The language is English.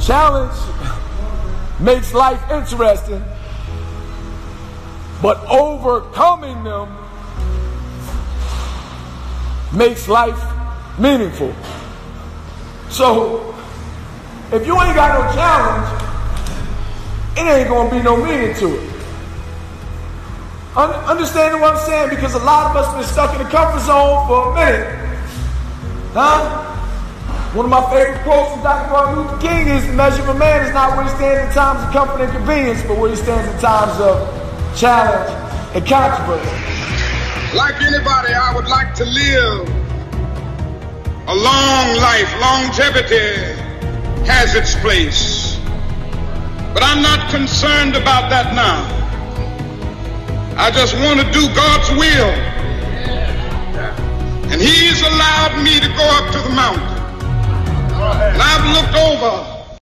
Challenge makes life interesting, but overcoming them makes life meaningful. So, if you ain't got no challenge, it ain't gonna be no meaning to it. Understanding what I'm saying? Because a lot of us have been stuck in the comfort zone for a minute. Huh? One of my favorite quotes from Dr. Martin Luther King is, the measure of a man is not where he stands in times of comfort and convenience, but where he stands in times of challenge and controversy. Like anybody, I would like to live a long life. Longevity has its place. But I'm not concerned about that now. I just want to do God's will. And He's allowed me to go up to the mountain. And I've looked over